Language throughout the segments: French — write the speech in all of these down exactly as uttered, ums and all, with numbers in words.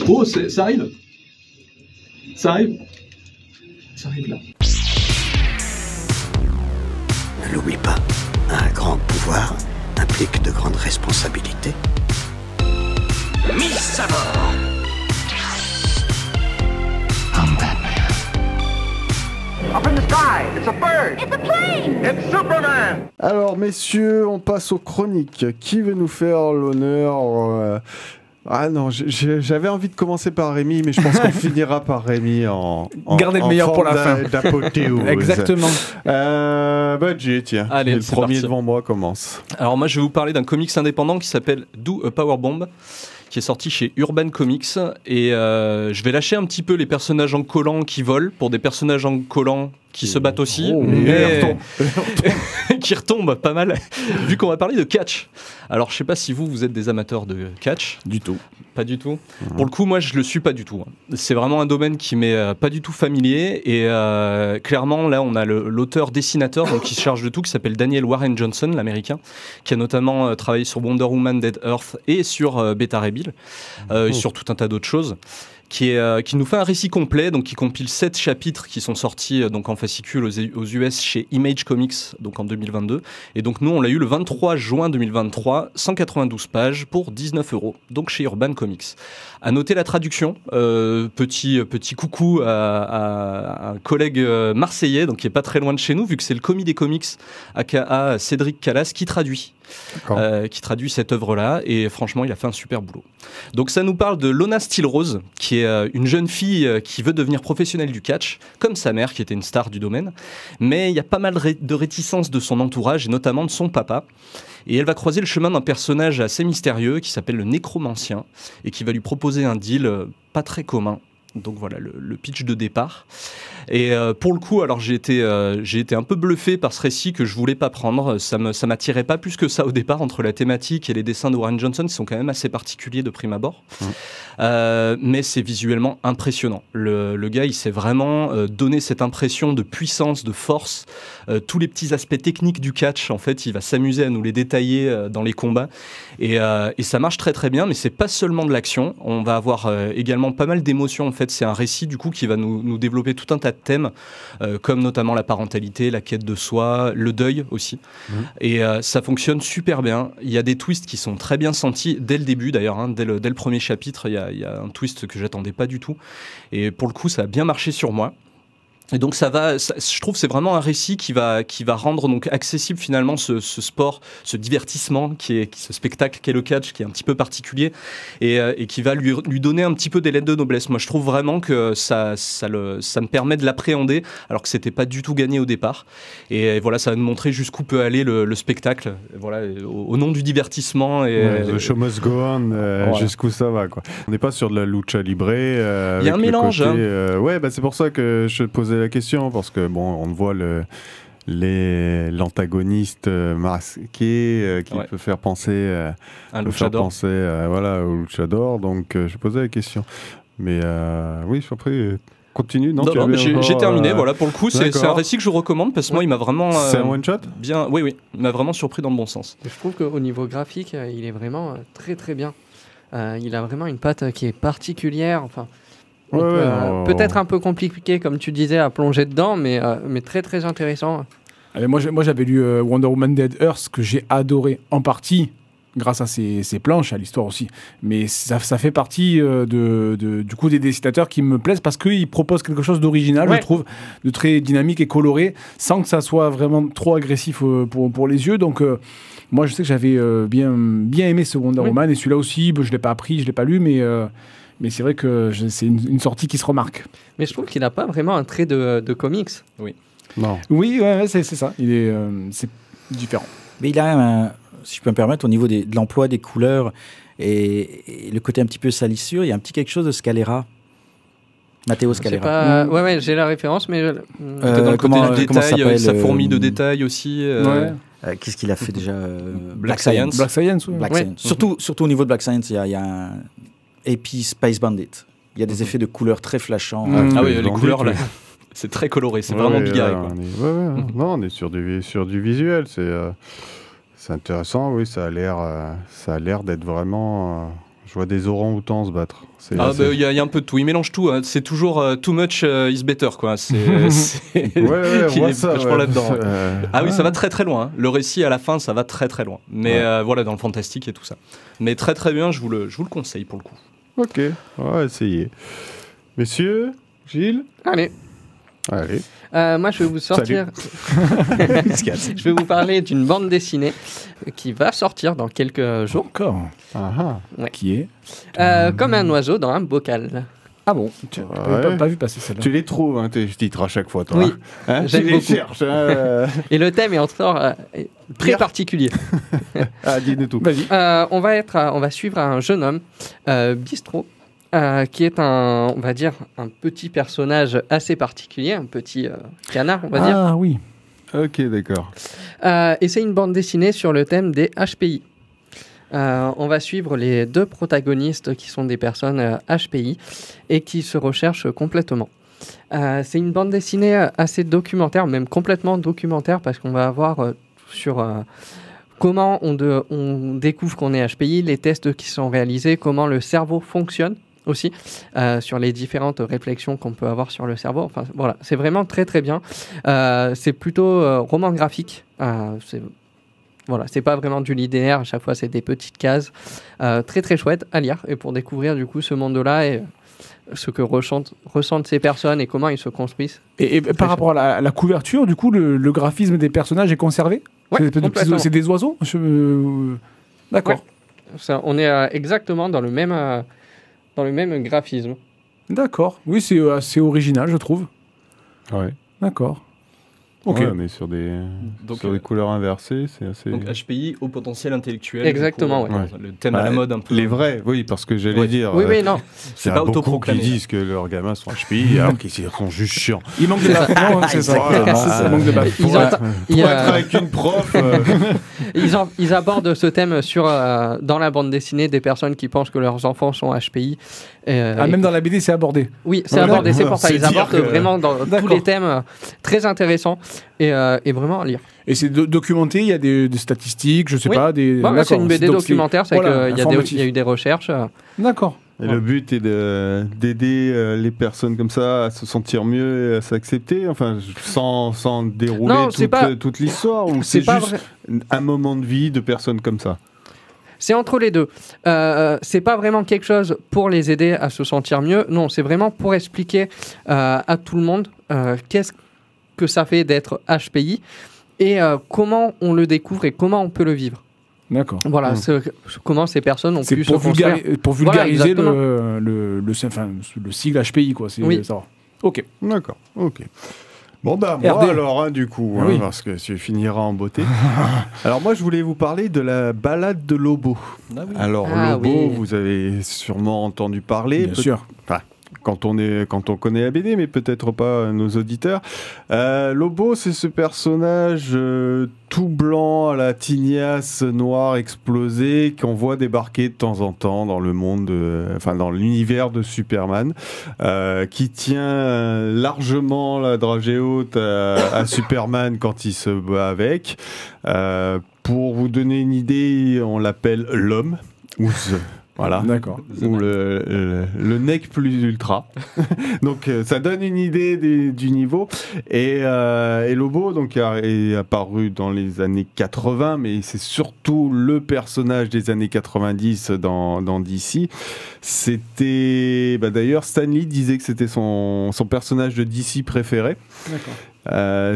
Oh, ça arrive. Ça arrive. Ça arrive là. Ne l'oublie pas, un grand pouvoir implique de grandes responsabilités. Mise à bord. I'm Batman. Up in the sky, it's a bird. It's a plane. It's Superman. Alors messieurs, on passe aux chroniques. Qui veut nous faire l'honneur euh... Ah non, j'avais envie de commencer par Rémi, mais je pense qu'on finira par Rémi en, en Gardez le en meilleur pour la fin. D'apothéose. Exactement. Euh, Budget, tiens. Allez, le premier parti. devant moi commence. Alors moi, je vais vous parler d'un comics indépendant qui s'appelle Do a Power Bomb, qui est sorti chez Urban Comics. Et euh, je vais lâcher un petit peu les personnages en collant qui volent pour des personnages en collant qui se battent aussi, oh, mais qui retombent pas mal, vu qu'on va parler de catch. Alors, je sais pas si vous, vous êtes des amateurs de catch. Du tout. Pas du tout. Mmh. Pour le coup, moi, je le suis pas du tout. C'est vraiment un domaine qui m'est euh, pas du tout familier. Et euh, clairement, là, on a l'auteur-dessinateur donc, qui se charge de tout, qui s'appelle Daniel Warren Johnson, l'américain, qui a notamment euh, travaillé sur Wonder Woman, Dead Earth et sur euh, Beta Ray Bill, euh, mmh. et sur tout un tas d'autres choses. Qui, est, euh, qui nous fait un récit complet, donc qui compile sept chapitres qui sont sortis euh, donc en fascicule aux, aux U S chez Image Comics donc en deux mille vingt-deux. Et donc nous on l'a eu le vingt-trois juin deux mille vingt-trois, cent quatre-vingt-douze pages pour dix-neuf euros, donc chez Urban Comics. À noter la traduction, euh, petit, petit coucou à, à un collègue marseillais, donc qui est pas très loin de chez nous, vu que c'est le commis des comics, aka Cédric Callas, qui traduit. Euh, qui traduit cette œuvre-là, et franchement, il a fait un super boulot. Donc ça nous parle de Lona Steele Rose, qui est euh, une jeune fille euh, qui veut devenir professionnelle du catch, comme sa mère, qui était une star du domaine, mais il y a pas mal de, ré de réticences de son entourage, et notamment de son papa. Et elle va croiser le chemin d'un personnage assez mystérieux qui s'appelle le Nécromancien, et qui va lui proposer un deal euh, pas très commun. Donc voilà le, le pitch de départ. Et euh, pour le coup, alors j'ai été, euh, j'ai été un peu bluffé par ce récit que je voulais pas prendre. Ça me, ça m'attirait pas plus que ça au départ, entre la thématique et les dessins de Warren Johnson, qui sont quand même assez particuliers de prime abord. Mmh. Euh, mais c'est visuellement impressionnant. Le, le gars, il s'est vraiment euh, donné cette impression de puissance, de force. Euh, tous les petits aspects techniques du catch, en fait, il va s'amuser à nous les détailler euh, dans les combats. Et, euh, et ça marche très très bien, mais c'est pas seulement de l'action. On va avoir euh, également pas mal d'émotions. En fait, c'est un récit du coup qui va nous, nous développer tout un tas de thèmes, euh, comme notamment la parentalité, la quête de soi, le deuil aussi. Mmh. Et euh, ça fonctionne super bien. Il y a des twists qui sont très bien sentis dès le début d'ailleurs, hein, dès, le, dès le premier chapitre, il y a, il y a un twist que j'attendais pas du tout. Et pour le coup, ça a bien marché sur moi. Et donc ça va, ça, je trouve que c'est vraiment un récit qui va, qui va rendre donc accessible finalement ce, ce sport, ce divertissement, qui est, qui, ce spectacle qu'est le catch, qui est un petit peu particulier, et, euh, et qui va lui, lui donner un petit peu des lettres de noblesse. Moi je trouve vraiment que ça, ça, le, ça me permet de l'appréhender, alors que c'était pas du tout gagné au départ. Et, et voilà, ça va nous montrer jusqu'où peut aller le, le spectacle, voilà, au, au nom du divertissement. Et, ouais, the show must go on, euh, ouais. Jusqu'où ça va, quoi. On n'est pas sur de la lucha libre. Euh, Il y a un mélange. Côté, hein. euh, ouais, bah, c'est pour ça que je te posais la question, parce que bon, on voit le l'antagoniste euh, masqué euh, qui ouais. peut faire penser euh, un peut faire penser euh, voilà au luchador, donc euh, je posais la question, mais euh, oui, je suis après continue. Non, non, non j'ai encore, terminé. Euh... Voilà, pour le coup, c'est un récit que je vous recommande parce que ouais. moi, il m'a vraiment. Euh, c'est un one shot. Bien, oui, oui, il m'a vraiment surpris dans le bon sens. Je trouve qu'au niveau graphique, il est vraiment très très bien. Euh, il a vraiment une patte qui est particulière. Enfin. Ouais, euh, peut-être un peu compliqué, comme tu disais, à plonger dedans, mais, euh, mais très très intéressant. Allez, moi, j'avais lu euh, Wonder Woman Dead Earth, que j'ai adoré en partie grâce à ses, ses planches, à l'histoire aussi. Mais ça, ça fait partie euh, de, de, du coup des dessinateurs qui me plaisent parce qu'ils proposent quelque chose d'original, ouais. je trouve, de très dynamique et coloré, sans que ça soit vraiment trop agressif euh, pour, pour les yeux. Donc euh, moi, je sais que j'avais euh, bien, bien aimé ce Wonder oui. Woman, et celui-là aussi, bah, je ne l'ai pas appris, je ne l'ai pas lu, mais... Euh, Mais c'est vrai que c'est une, une sortie qui se remarque. Mais je trouve qu'il n'a pas vraiment un trait de, de comics. Oui. Non. Oui, ouais, c'est ça. Il est, euh, c'est différent. Mais il a, un, si je peux me permettre, au niveau des, de l'emploi des couleurs et, et le côté un petit peu salissure, il y a un petit quelque chose de Scalera. Matteo Scalera. Pas... Mmh. Ouais, ouais, j'ai la référence, mais... Euh, dans le comment, côté du détail, euh, sa fourmi de détail aussi. Euh... Ouais. Euh, Qu'est-ce qu'il a fait déjà euh, Black, Black Science. Black Science, oui. Black ouais. Science. Surtout, surtout au niveau de Black Science, il y a, il y a un... Et puis Space Bandit. Il y a des effets de couleurs très flashants. Mmh. Ah oui, les couleurs, là, c'est très coloré, c'est ouais, vraiment ouais, bigarré. Ouais, on est, ouais, ouais, mmh. Non, on est sur du, sur du visuel, c'est euh, intéressant, oui, ça a l'air euh, d'être vraiment... Euh, Je vois des orang-outans se battre. C'est Ah, assez- bah, il y, a- il y a un peu de tout. Il mélange tout. hein. C'est toujours euh, too much euh, is better, quoi. C'est, c'est- Ouais, ouais, on il voit est ça. vachement ouais. là-dedans. Euh, Ah oui, ouais. ça va très très loin. hein. Le récit à la fin, ça va très très loin. Mais Ouais. euh, voilà, dans le fantastique et tout ça. Mais très très bien, je vous le, je vous le conseille pour le coup. Ok, on va essayer. Messieurs, Gilles. Allez. Allez. Euh, moi, je vais vous sortir. je vais vous parler d'une bande dessinée qui va sortir dans quelques jours. Encore. Ah, ah. Ouais. Qui est Euh, comme un oiseau dans un bocal. Ah bon, tu Ouais. n'avais pas, pas vu passer celle-là. Tu les trouves, hein, tes titres à chaque fois, toi. Oui. Hein, J'aime tu les beaucoup. cherches. hein, euh. Et le thème est encore euh, est très Pierre. particulier. Ah, dis-nous tout. Vas-y. Euh, on va être, à- on va suivre un jeune homme, euh, Bistro, euh, qui est un, on va dire, un petit personnage assez particulier, un petit euh, canard, on va dire. Ah oui. Ok, d'accord. Euh, et c'est une bande dessinée sur le thème des H P I. Euh, on va suivre les deux protagonistes qui sont des personnes euh, H P I et qui se recherchent complètement. Euh, c'est une bande dessinée euh, assez documentaire, même complètement documentaire, parce qu'on va avoir euh, sur euh, comment on, de- on découvre qu'on est H P I, les tests qui sont réalisés, comment le cerveau fonctionne aussi, euh, sur les différentes réflexions qu'on peut avoir sur le cerveau. Enfin, voilà, c'est vraiment très très bien. Euh, c'est plutôt euh, roman graphique. Euh, c'est voilà, c'est pas vraiment du linéaire. À chaque fois, c'est des petites cases. Euh, très très chouette à lire et pour découvrir du coup ce monde-là et euh, ce que ressentent, ressentent ces personnes et comment ils se construisent. Et, et par rapport à la, à la couverture, du coup, le, le graphisme des personnages est conservé. Ouais, C'est des petits- complètement. c'est des oiseaux. Je- euh, D'accord. Ouais. Ça, on est euh, exactement dans le même euh, dans le même graphisme. D'accord. Oui, c'est euh, assez original, je trouve. Ouais. D'accord. Ok. Ouais, on est sur des, Donc, sur euh, des couleurs inversées. C'est assez. Donc H P I au potentiel intellectuel. Exactement, du coup, ouais. euh, Le thème à la Bah, mode un peu. Les vrais, oui, parce que j'allais Ouais. dire. Oui, euh, oui, non. c'est pas beaucoup qui autoproclamé. disent que leurs gamins sont H P I alors qu'ils sont juste chiants. Il manque de bafouement, hein, c'est ça. Exactement. C'est ça, il manque de Ils, bafouement. ent- Pour ils, être euh, avec une prof. euh, ils en- ils abordent ce thème sur, euh, dans la bande dessinée des personnes qui pensent que leurs enfants sont H P I. Euh, Ah, et- même dans la B D, c'est abordé. Oui, c'est Ouais, abordé, c'est ouais, pour ça. c'est Ils dire abordent que- vraiment dans tous D'accord. les thèmes euh, très intéressants et, euh, et vraiment à lire. Et c'est do- documenté, il y a des, des statistiques, je sais Oui. pas, des. Ouais, ouais, d'accord. c'est une B D Donc, c'est- documentaire, c'est voilà, qu'il y, a des- informatif. il y a eu des recherches. euh. D'accord. Et le but est de- d'aider euh, les personnes comme ça à se sentir mieux et à s'accepter, enfin, sans, sans dérouler Non, c'est toute, pas- euh, toute l'histoire, ou C'est c'est pas juste vrai. un moment de vie de personnes comme ça. C'est entre les deux. Euh, c'est pas vraiment quelque chose pour les aider à se sentir mieux. Non, c'est vraiment pour expliquer euh, à tout le monde euh, qu'est-ce que ça fait d'être H P I et euh, comment on le découvre et comment on peut le vivre. D'accord. Voilà, Mm. ce- comment ces personnes ont C'est pu pour, se construire. vulgari- pour Voilà, vulgariser exactement. le, le, le, enfin, le sigle H P I, quoi. C'est Oui. ça. Ok. D'accord, ok. Bon bah moi R D. alors hein, du coup, Ah hein, oui. parce que tu finiras en beauté. Alors moi je voulais vous parler de la balade de Lobo. Ah oui. Alors Ah Lobo, oui. vous avez sûrement entendu parler. Bien peut- sûr. quand on, est, quand on connaît la B D, mais peut-être pas nos auditeurs. Euh, Lobo, c'est ce personnage euh, tout blanc à la tignasse noire explosée qu'on voit débarquer de temps en temps dans le monde, de- enfin dans l'univers de Superman, euh, qui tient euh, largement la dragée haute à, à Superman quand il se bat avec. Euh, pour vous donner une idée, on l'appelle l'homme, ou The. Voilà. D'accord. Ou le, le, le nec plus ultra. Donc euh, ça donne une idée du, du niveau. Et, euh, et Lobo donc, a- est apparu dans les années quatre-vingts, mais c'est surtout le personnage des années quatre-vingt-dix dans, dans D C. C'était... Bah, d'ailleurs, Stan Lee disait que c'était son, son personnage de D C préféré. D'accord. Euh,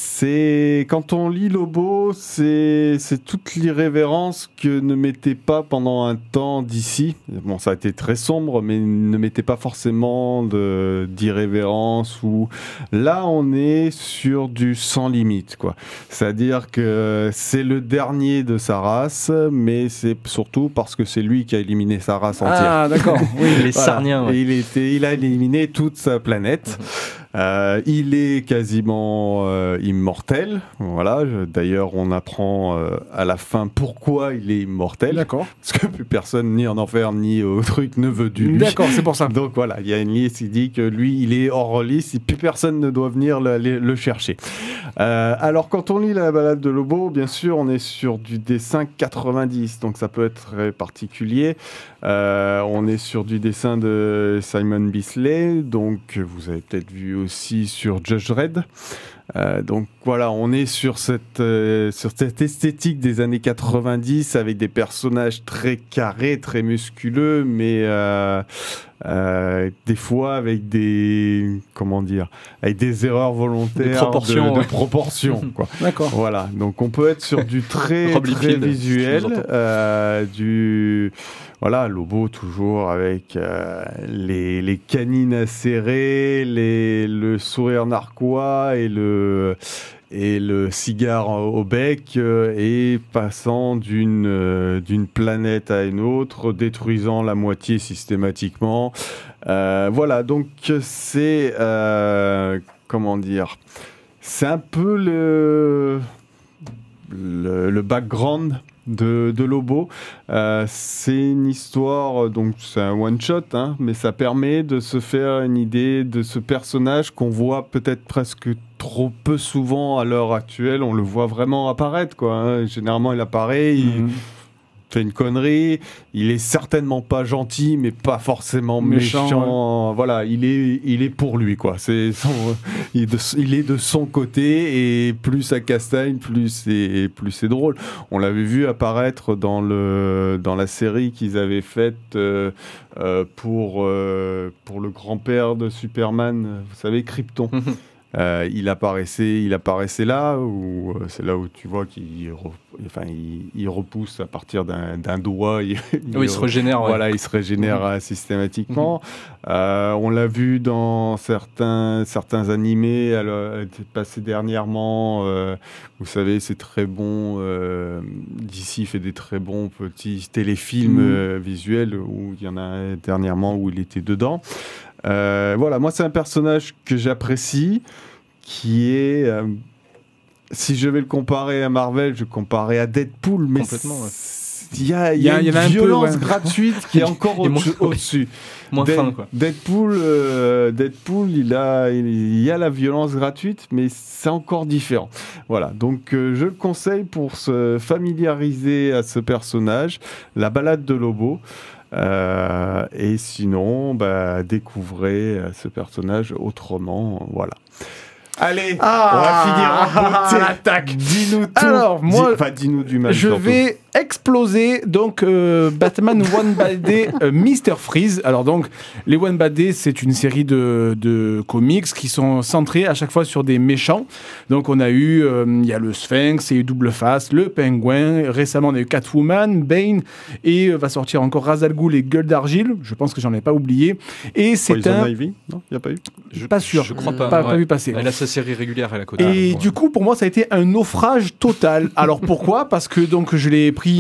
c'est quand on lit Lobo, c'est c'est toute l'irrévérence que ne mettait pas pendant un temps d'ici. Bon, ça a été très sombre, mais ne mettait pas forcément de d'irrévérence. Ou là, on est sur du sans limite, quoi. C'est-à-dire que c'est le dernier de sa race, mais c'est surtout parce que c'est lui qui a éliminé sa race entière. Ah, d'accord. Oui. Les Voilà. Sarniens. ouais. Et il, était, il a éliminé toute sa planète. Euh, il est quasiment euh, immortel. Voilà. Je- D'ailleurs, on apprend euh, à la fin pourquoi il est immortel. D'accord. Parce que plus personne, ni en enfer, ni au truc, ne veut du lui. D'accord, c'est pour ça. Donc voilà, il y a une liste qui dit que lui, il est hors liste et plus personne ne doit venir le, le- le chercher. Euh, alors, quand on lit la balade de Lobo, bien sûr, on est sur du dessin quatre-vingt-dix, donc ça peut être très particulier. Euh, on est sur du dessin de Simon Bisley, donc vous avez peut-être vu aussi sur Judge Dredd. Euh, donc voilà, on est sur cette, euh, sur cette esthétique des années quatre-vingt-dix avec des personnages très carrés, très musculeux, mais euh, euh, des fois avec des, comment dire, avec des erreurs volontaires Des proportions, de, de ouais. proportions, quoi. D'accord. Voilà, donc on peut être sur du très, Rob très Liefeld, visuel, si je vous entends. euh, du... Voilà, Lobo toujours avec euh, les, les canines acérées, les, le sourire narquois et le, et le cigare au bec, euh, et passant d'une euh, d'une planète à une autre, détruisant la moitié systématiquement. Euh, voilà, donc c'est... euh, comment dire, c'est un peu le, le, le background de, de Lobo. Euh, c'est une histoire, donc c'est un one-shot, hein, mais ça permet de se faire une idée de ce personnage qu'on voit peut-être presque trop peu souvent à l'heure actuelle. On le voit vraiment apparaître, quoi, hein. Généralement, il apparaît, il Mhm. fait une connerie, il est certainement pas gentil, mais pas forcément Méchant, méchant. Voilà, il est, il est pour lui, quoi. C'est son- il, est de, il est de son côté, et plus ça castagne, plus c'est, plus c'est drôle. On l'avait vu apparaître dans le, dans la série qu'ils avaient faite euh, euh, pour, euh, pour le grand-père de Superman, vous savez, Krypton. Euh, il apparaissait, il apparaissait là, où euh, c'est là où tu vois qu'il re- enfin, il, il repousse à partir d'un, d'un doigt. Il, Oui, il se régénère. ouais. Voilà, il se régénère euh, systématiquement. Euh, on l'a vu dans certains, certains animés alors, passés dernièrement. Euh, vous savez, c'est très bon. Euh, D C fait des très bons petits téléfilms Mhm. euh, visuels, où il y en a un dernièrement où il était dedans. Euh, voilà, moi c'est un personnage que j'apprécie, qui est, euh, si je vais le comparer à Marvel, je le comparerais à Deadpool, mais Complètement, ouais. c- il y a, il y a Il y une en a un peu, violence ouais. gratuite qui est encore Il est moins- au-dessus. au-dessus. Moins Dead- fin, quoi. Deadpool, euh, Deadpool, il a, il y a la violence gratuite, mais c'est encore différent. Voilà, donc euh, je le conseille pour se familiariser à ce personnage, la balade de Lobo. Euh, et sinon, bah, découvrez euh, ce personnage autrement. Voilà. Allez, Ah, on va finir en beauté. l'attaque. Dis-nous tout. Alors, moi, Dis- enfin, dis-nous du mal. Je surtout. vais exploser donc euh, Batman One Bad Day euh, mister Freeze. Alors donc les One Bad Day, c'est une série de, de comics qui sont centrés à chaque fois sur des méchants. Donc on a eu euh, il y a le Sphinx, il y a eu Double Face, le Pingouin, récemment on a eu Catwoman, Bane, et euh, va sortir encore Ra's al Ghul et Gueule d'Argile. Je pense que j'en ai pas oublié. Et c'est Poison un Ivy. Non, il n'y a pas eu. Je, pas sûr. Je crois pas. pas, ouais. pas vu passer. Elle a sa série régulière, elle a côté. Et du coup, pour moi, ça a été un naufrage total. Alors pourquoi ? Parce que donc je l'ai pris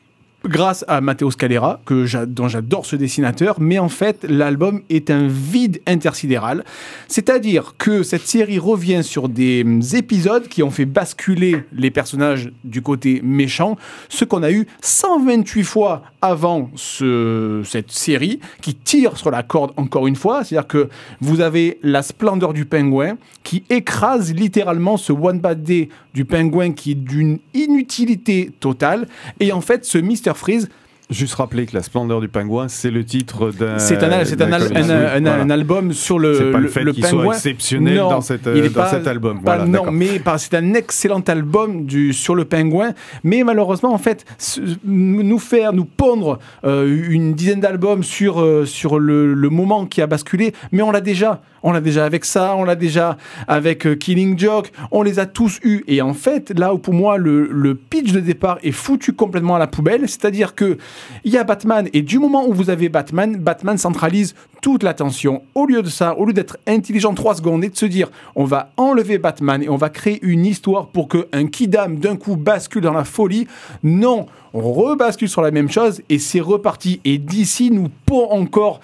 grâce à Matteo Scalera, que j'a- dont j'adore ce dessinateur, mais en fait, l'album est un vide intersidéral. C'est-à-dire que cette série revient sur des hum, épisodes qui ont fait basculer les personnages du côté méchant, ce qu'on a eu cent vingt-huit fois avant ce- cette série, qui tire sur la corde encore une fois. C'est-à-dire que vous avez la splendeur du pingouin qui écrase littéralement ce One Bad Day du pingouin qui est d'une inutilité totale. Et en fait, ce mister Freeze, Juste rappeler que La Splendeur du Pingouin, c'est le titre d'un. c'est un, c'est un, d'un al- comics. un- un- Voilà. un album sur le, C'est pas le le, fait le qu'il soit pingouin. exceptionnel Non, dans, cette, il est dans pas- cet album. pas- Voilà, non, d'accord. mais par- c'est un excellent album du, sur le pingouin. Mais malheureusement, en fait, ce- nous faire, nous pondre euh, une dizaine d'albums sur, euh, sur le, le moment qui a basculé, mais on l'a déjà. On l'a déjà avec ça, on l'a déjà avec euh, Killing Joke, on les a tous eus. Et en fait, là où pour moi le, le pitch de départ est foutu complètement à la poubelle, c'est-à-dire que il y a Batman, et du moment où vous avez Batman, Batman centralise toute l'attention. Au lieu de ça, au lieu d'être intelligent trois secondes et de se dire on va enlever Batman et on va créer une histoire pour qu'un Kidam d'un coup bascule dans la folie, non, on rebascule sur la même chose et c'est reparti. Et d'ici nous pond encore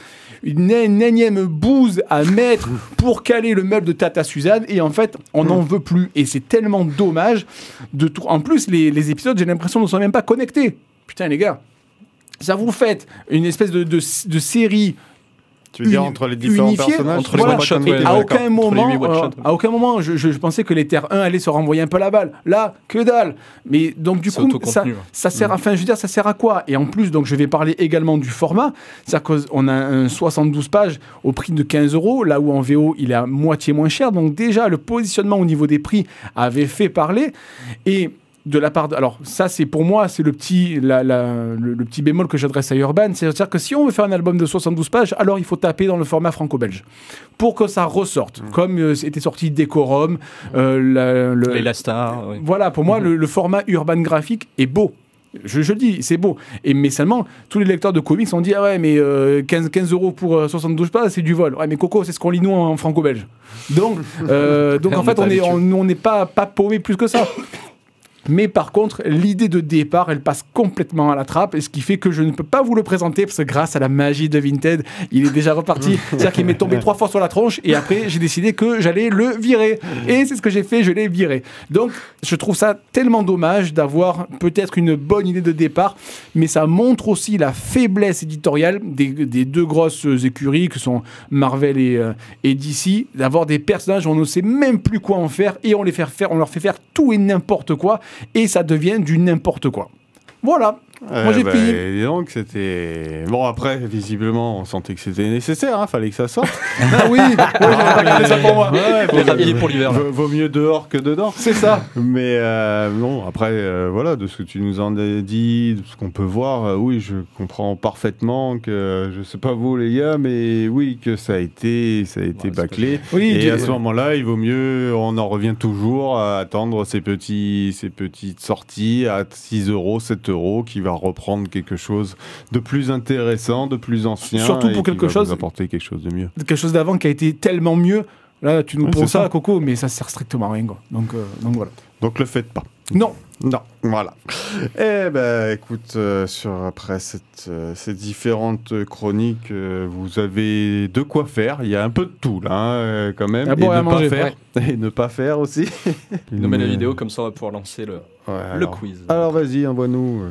une, une énième bouse à mettre pour caler le meuble de Tata Suzanne. Et en fait, on n'en veut plus. Et c'est tellement dommage de tout. En plus, les, les épisodes, j'ai l'impression, ne sont même pas connectés. Putain, les gars, ça vous fait une espèce de, de, de série. Tu veux dire entre les différents unifié, personnages, entre voilà. les one-shots, Et ouais, à, ouais, aucun moment, euh, à aucun moment, je, je, je pensais que les Terre un allait se renvoyer un peu la balle. Là, que dalle. Mais donc du C'est coup, ça, autocontenu, ouais. ça sert. Enfin, je veux dire, ça sert à quoi? Et en plus, donc, je vais parler également du format. C'est-à-dire qu'on a un soixante-douze pages au prix de quinze euros, là où en V O, il est à moitié moins cher. Donc déjà, le positionnement au niveau des prix avait fait parler. Et de la part de... Alors, ça, c'est pour moi, c'est le petit, la, la, le, le petit bémol que j'adresse à Urban. C'est-à-dire que si on veut faire un album de soixante-douze pages, alors il faut taper dans le format franco-belge pour que ça ressorte. Mmh. Comme euh, était sorti Décorum, euh, la, le... Et la Star. Oui. Voilà, pour moi, mmh. le, le format Urban graphique est beau. Je, je le dis, c'est beau. Et, mais seulement, tous les lecteurs de comics ont dit ah ouais, mais euh, quinze, quinze euros pour euh, soixante-douze pages, c'est du vol. Ouais, mais Coco, c'est ce qu'on lit nous en, en franco-belge. Donc, euh, donc en fait, on n'est on, on n'est pas, pas paumé plus que ça. Mais par contre, l'idée de départ, elle passe complètement à la trappe, et ce qui fait que je ne peux pas vous le présenter, parce que grâce à la magie de Vinted, il est déjà reparti. C'est-à-dire qu'il m'est tombé trois fois sur la tronche, et après, j'ai décidé que j'allais le virer. Et c'est ce que j'ai fait, je l'ai viré. Donc, je trouve ça tellement dommage d'avoir peut-être une bonne idée de départ, mais ça montre aussi la faiblesse éditoriale des, des deux grosses écuries, que sont Marvel et, euh, et D C, d'avoir des personnages, on ne sait même plus quoi en faire, et on, les fait faire, on leur fait faire tout et n'importe quoi, et ça devient du n'importe quoi. Voilà. Euh, Moi j'ai bah, payé. Et donc c'était bon, après visiblement on sentait que c'était nécessaire, hein, fallait que ça sorte. Ah oui, ouais, j'avais pas gardé ça pour moi. Ouais, Les rhabillés pour l'hiver. Vaut, vaut mieux dehors que dedans. C'est ça. Mais euh, non, après euh, voilà, de ce que tu nous en as dit, de ce qu'on peut voir, euh, oui, je comprends parfaitement que je sais pas vous les gars, mais oui que ça a été ça a été Ouais, bâclé. Oui, et tu- à ce moment-là, il vaut mieux, on en revient toujours à attendre ces petits ces petites sorties à six euros, sept euros qui va reprendre quelque chose de plus intéressant, de plus ancien. Surtout pour et qui quelque va chose- vous apporter quelque chose de mieux. quelque chose d'avant qui a été tellement mieux. Là, tu nous Ouais, prends c'est ça, ça. Coco, mais ça sert strictement à rien, quoi. Donc, euh, donc voilà. Donc le faites pas. Non. Non, voilà. Eh ben, écoute, euh, sur après cette, euh, ces différentes chroniques, euh, vous avez de quoi faire. Il y a un peu de tout là, hein, euh, quand même. Ah bon, et à ne manger, pas faire. Et ne pas faire aussi. Il nous met la Mais- vidéo, comme ça on va pouvoir lancer le, Ouais, le alors- quiz. Alors vas-y, envoie-nous. euh.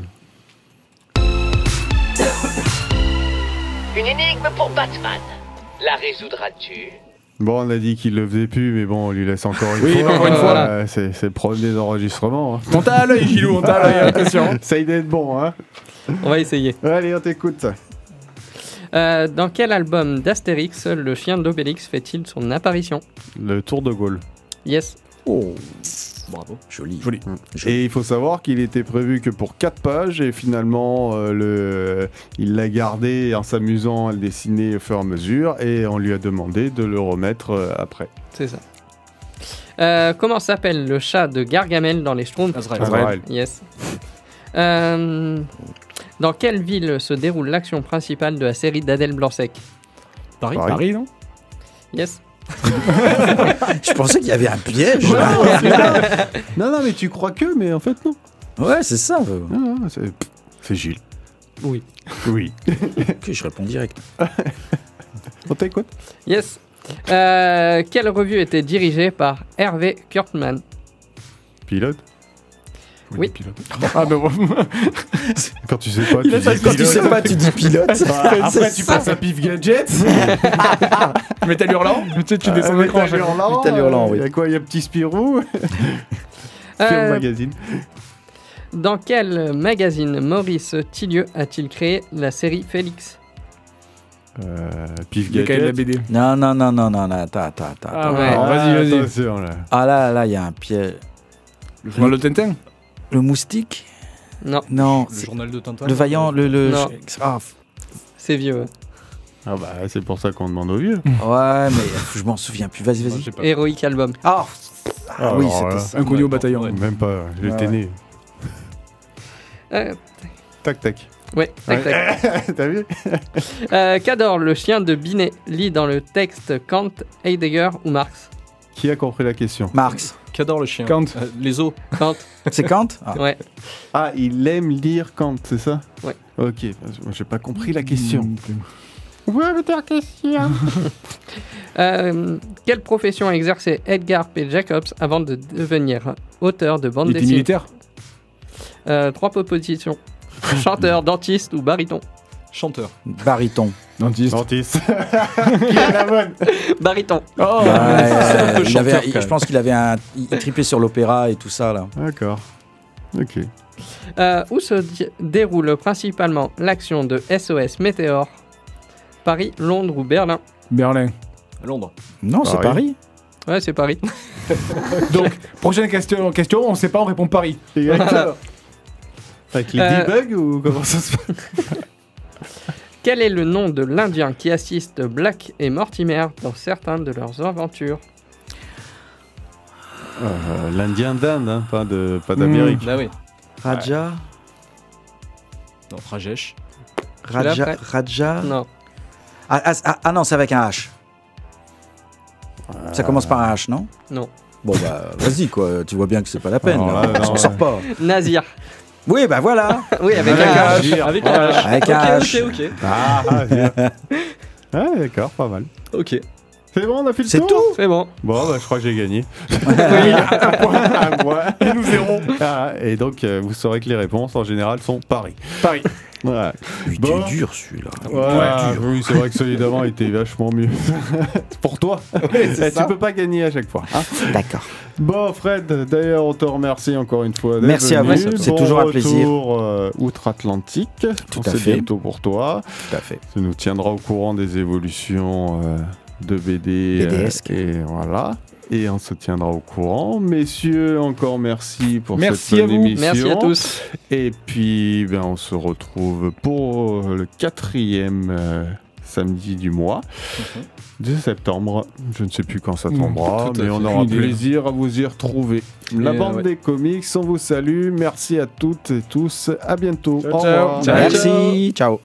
Une énigme pour Batman. La résoudras-tu? Bon, on a dit qu'il le faisait plus, mais bon, on lui laisse encore une Oui, fois. encore une fois. Euh, c'est, c'est le problème des enregistrements. hein. On t'a à l'œil, Gilou, on t'a à l'œil, attention. Essaye d'être bon, hein. On va essayer. Allez, on t'écoute. Euh, dans quel album d'Astérix le chien d'Obélix fait-il son apparition? Le Tour de Gaulle. Yes. Oh, Bravo. joli. Joli. Et il faut savoir qu'il était prévu que pour quatre pages et finalement euh, le, il l'a gardé en s'amusant à le dessiner au fur et à mesure et on lui a demandé de le remettre euh, après. C'est ça. Euh, comment s'appelle le chat de Gargamel dans les Schtroumpfs? Azrael. Azrael. Yes. Euh, dans quelle ville se déroule l'action principale de la série d'Adèle Blanc-Sec? Paris. Paris. Paris, non? Yes. Je pensais qu'il y avait un piège. Non, non, mais tu crois que, mais en fait non. Ouais, c'est ça. Non, non, c'est, c'est Gilles. Oui. Oui. Ok, je réponds direct. On t'écoute. Yes. Euh, quelle revue était dirigée par Hervé Kurtman? Pilote. Oui. Pilote. Ah, ben bon. Quand tu sais pas, tu Il a dis ça, pilote. Quand tu sais pas, tu dis pilote. Après, tu passes à Pif Gadget. Metal Hurlant. Tu sais, tu descends Ah, l'écran. Metal Hurlant, Metal Hurlant, oui. Il y a quoi? Il y a Petit Spirou. Spirou Euh, Magazine. Dans quel magazine Maurice Tillieu a-t-il créé la série Félix? Euh, Pif Il y a quand même la Gadget. B D. Non, non, non, non, non, non, attends, attends, attends. Ah ouais. Alors, vas-y, vas-y. Attention, là. Ah là, là, il y a un piège. Le journal de Tintin. Le moustique? Non, Non, Le c'est- journal de Tintin. le vaillant, le... le... Non. Ah, f- c'est vieux. Ah bah c'est pour ça qu'on demande aux vieux. ouais, mais je m'en souviens plus. Vas-y, Moi, vas-y. j'ai pas- Héroïque album. Ah, ah oui, Alors c'était là, ça. Inconnu au bataillon. Ouais. Même pas, j'étais Ouais. né. Euh, Tac tac. ouais, tac, tac. T'as vu? Euh, Qu'adore le chien de Binet lit dans le texte Kant, Heidegger ou Marx? Qui a compris la question? Marx. Qu'adore le chien. Kant. Euh, les os. Kant. C'est Kant? Ah. Ouais. Ah, il aime lire Kant, c'est ça? Ouais. Ok, moi j'ai pas compris la question. Ouais, mais ta question. Euh, quelle profession a exercé Edgar P. Jacobs avant de devenir auteur de bande Il était dessinée? militaire. Euh, Trois propositions. Chanteur, dentiste ou baryton? Chanteur. Baryton. Dentiste. Dentiste. Qui est la bonne? Baryton. Oh, Ouais, un peu il avait- chanteur, il- quand je pense qu'il avait un. Il il triplait sur l'opéra et tout ça, là. D'accord. Ok. Euh, où se di- déroule principalement l'action de S O S Météor? Paris, Londres ou Berlin? Berlin. Londres. Non, c'est Paris. Paris. Ouais, c'est Paris. Donc, prochaine question, question, on sait pas, on répond Paris. Avec les Euh, debugs ou comment ça se passe? Quel est le nom de l'Indien qui assiste Black et Mortimer dans certains de leurs aventures? Euh, L'Indien d'Inde, hein, pas de, pas d'Amérique. Ah oui. Raja. Non, Rajesh. Raja. Là, Raja. Non. Ah, ah, ah, ah non, c'est avec un H. Ça commence par un H, non? Non. Bon, bah, vas-y, quoi. Tu vois bien que c'est pas la peine. Alors là. là, On s'en non, sort ouais. pas. Nazir. Oui, bah voilà. Oui, avec Avec un un H. H. Avec un H. Avec un H. Ok, ok, Ah, ah, bien. Ah, d'accord, pas mal. ok. Ok. C'est bon, on a fait le C'est tour. tout. C'est bon. Bon, bah, je crois que j'ai gagné. Oui, un point, un point. Et nous verrons. Ah, et donc, euh, vous saurez que les réponses, en général, sont Paris. Paris. Ouais. Il Bon. était dur, celui-là. Ouais, oui, c'est vrai que celui d'avant était vachement mieux. Pour toi. Eh, tu peux pas gagner à chaque fois. hein. D'accord. Bon, Fred, d'ailleurs, on te remercie encore une fois. d'être Merci à vous, venu. c'est Bon toujours un plaisir. retour, euh, outre-Atlantique. Tout On à sait fait. bientôt pour toi. Tout à fait. Ça nous tiendra au courant des évolutions euh, de B D. BDesque. euh, et voilà. Et on se tiendra au courant. Messieurs, encore merci pour Merci cette à bonne vous. émission. Merci à tous. Et puis, ben, on se retrouve pour le quatrième euh, samedi du mois de septembre. Je ne sais plus quand ça tombera, tout à mais fait. on aura Aucune idée. plaisir à vous y retrouver. La Et, bande euh, ouais. des comics, on vous salue. Merci à toutes et tous. À bientôt. Ciao, Au ciao. revoir. Ciao. Merci. Ciao.